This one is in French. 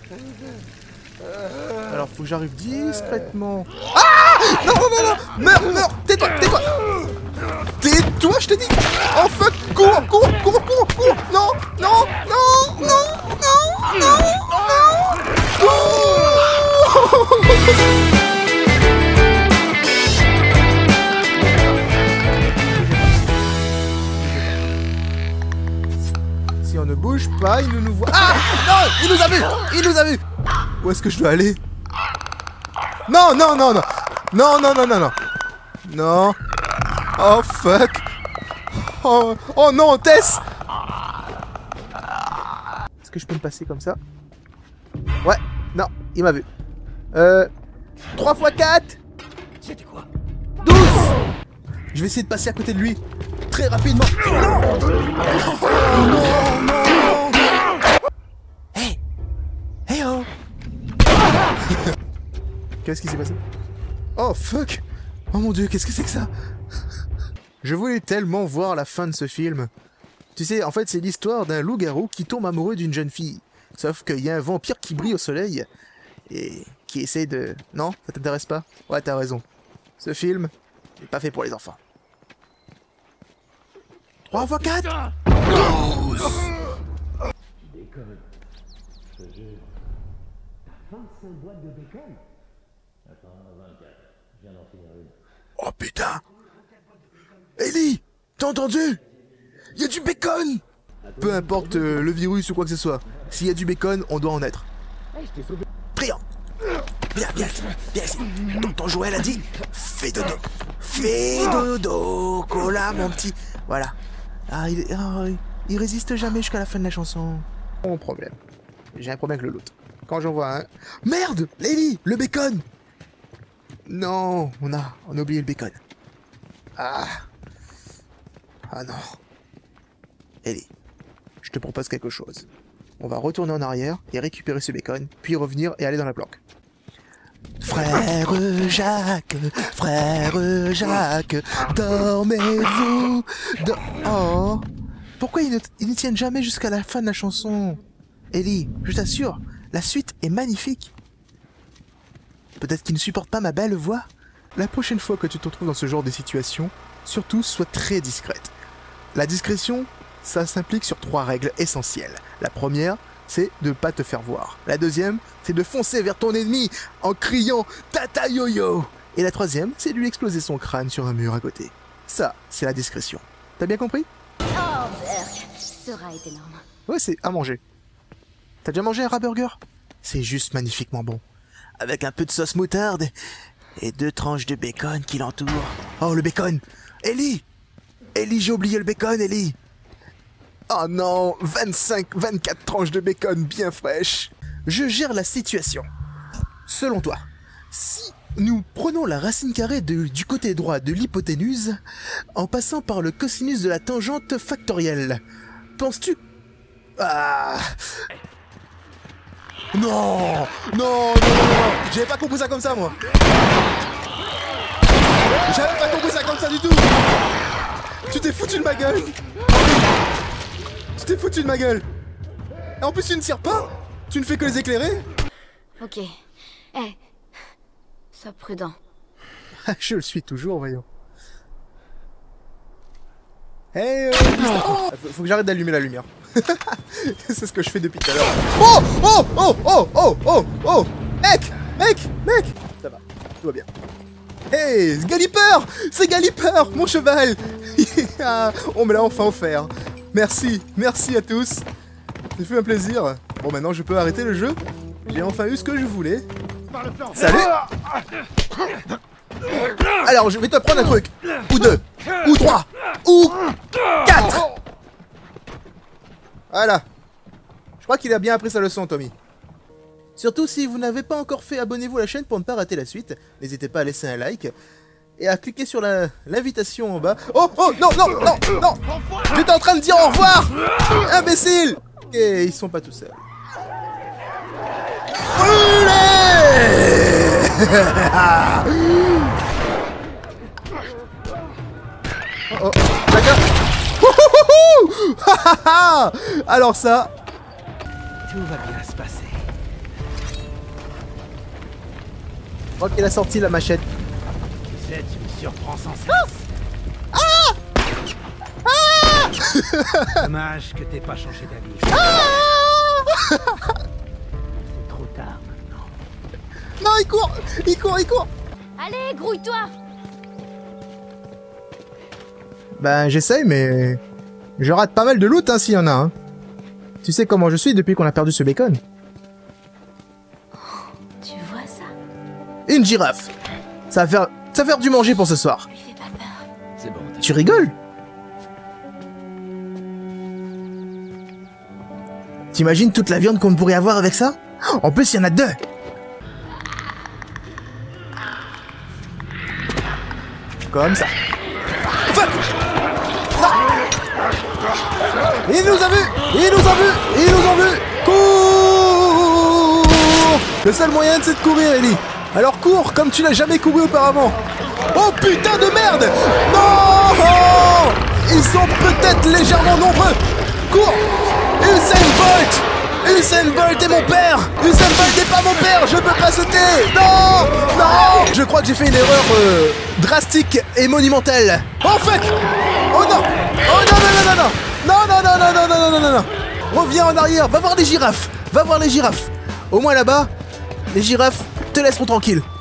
Alors faut que j'arrive discrètement. Ah! Non, non, non, non! Meurs, meurs! Tais-toi, tais-toi! Tais-toi, je t'ai dit! Oh fuck! Cours, cours, cours, cours, cours! Non, non, non, non, non, non, non! Cours! Si on ne bouge pas, il ne nous voit. Ah! Non! Il nous a vus! Il nous a vus! Où est-ce que je dois aller? Non, non, non, non! Non, non, non, non, non! Non! Oh fuck! Oh, oh non, Tess! Est-ce que je peux me passer comme ça? Ouais, non, il m'a vu. 3 x 4! C'était quoi? 12! Je vais essayer de passer à côté de lui. Très rapidement. Non! Non, non, non! Hey! Hey oh! Qu'est-ce qui s'est passé? Oh fuck! Oh mon dieu, qu'est-ce que c'est que ça? Je voulais tellement voir la fin de ce film. Tu sais, en fait, c'est l'histoire d'un loup-garou qui tombe amoureux d'une jeune fille. Sauf qu'il y a un vampire qui brille au soleil et qui essaie de... Non? Ça t'intéresse pas? Ouais, t'as raison. Ce film n'est pas fait pour les enfants. 3 x 4? 12! Bacon. Je te jure. 25 boîtes de bacon? Attends, 24. Je viens d'en finir une. Oh putain! Ellie! T'as entendu? Il y a du bacon! Peu importe le virus ou quoi que ce soit, s'il y a du bacon, on doit en être. Priant! Viens, viens, viens ici. Tonton Joël a dit, fais dodo. Fais dodo, cola mon petit. Voilà. Ah, il résiste jamais jusqu'à la fin de la chanson. Mon problème. J'ai un problème avec le loot. Quand j'en vois un... Merde! Ellie! Le bacon! Non, on a oublié le bacon. Ah. Ah non. Ellie, je te propose quelque chose. On va retourner en arrière et récupérer ce bacon, puis revenir et aller dans la planque. Frère Jacques, dormez-vous. Oh. Pourquoi ils ne tiennent jamais jusqu'à la fin de la chanson? Ellie, je t'assure, la suite est magnifique. Peut-être qu'ils ne supportent pas ma belle voix. La prochaine fois que tu te retrouves dans ce genre de situation, surtout sois très discrète. La discrétion, ça s'implique sur 3 règles essentielles. La première, c'est de ne pas te faire voir. La deuxième, c'est de foncer vers ton ennemi en criant « Tata Yo-Yo !» Et la troisième, c'est de lui exploser son crâne sur un mur à côté. Ça, c'est la discrétion. T'as bien compris? Oh, Burk, ce rat est énorme. Ouais, c'est à manger. T'as déjà mangé un rat burger? C'est juste magnifiquement bon. Avec un peu de sauce moutarde et 2 tranches de bacon qui l'entourent. Oh, le bacon! Ellie! Ellie, j'ai oublié le bacon, Ellie! Oh non, 24 tranches de bacon bien fraîches. Je gère la situation. Selon toi, si nous prenons la racine carrée du côté droit de l'hypoténuse, en passant par le cosinus de la tangente factorielle, penses-tu... Ah... Non, non, non, non, non. J'avais pas compris ça comme ça, moi. J'avais pas compris ça comme ça du tout. Tu t'es foutu de ma gueule. Tu t'es foutu de ma gueule. Et en plus, tu ne tires pas. Tu ne fais que les éclairer. Ok. Eh. Sois prudent. Je le suis toujours, voyons. Hey, faut que j'arrête d'allumer la lumière. C'est ce que je fais depuis tout à l'heure. Oh, oh, oh, oh, oh, oh, oh. Mec, mec, mec. Ça va, tout va bien. Hey, Galliper, c'est Galliper, mon cheval. On me l'a enfin offert. Merci, merci à tous. Ça fait un plaisir. Bon, maintenant je peux arrêter le jeu. J'ai enfin eu ce que je voulais. Salut. Alors, je vais te prendre un truc. Ou 2, ou 3, ou 4. Voilà. Je crois qu'il a bien appris sa leçon, Tommy. Surtout, si vous n'avez pas encore fait, abonnez-vous à la chaîne pour ne pas rater la suite. N'hésitez pas à laisser un like et à cliquer sur l'invitation en bas. Oh, oh, non, non, non, non. J'étais en train de dire au revoir. Imbécile. Et ils sont pas tout seuls. Oh, d'accord. Alors ça... Tout va bien se passer. Je crois qu'il a sorti la machette. Tu sais, tu me surprends sans cesse. Dommage que t'aies pas changé d'avis. C'est trop tard maintenant. Non, il court. Il court, il court. Allez, grouille-toi. Ben, j'essaye, mais... Je rate pas mal de loot, hein, s'il y en a, hein. Tu sais comment je suis depuis qu'on a perdu ce bacon. Tu vois ça? Une girafe. Ça va faire du manger pour ce soir. Lui fais pas peur. C'est bon. Tu rigoles? T'imagines toute la viande qu'on pourrait avoir avec ça? En plus, il y en a 2. Comme ça. Fuck! Non! Il nous a vus! Il nous a vus! Ils nous ont vus! Cours! Le seul moyen, c'est de courir, Ellie. Alors cours comme tu n'as jamais couru auparavant. Oh putain de merde! Non! Ils sont peut-être légèrement nombreux. Cours! Usain Bolt! Usain Bolt est mon père! Usain Bolt n'est pas mon père! Je peux pas sauter! Non! Non! Je crois que j'ai fait une erreur drastique et monumentale. Oh fuck! Oh non! Oh non non non non non! Non non non non non non non non non! Reviens en arrière, va voir les girafes! Va voir les girafes! Au moins là-bas, les girafes te laisseront tranquille.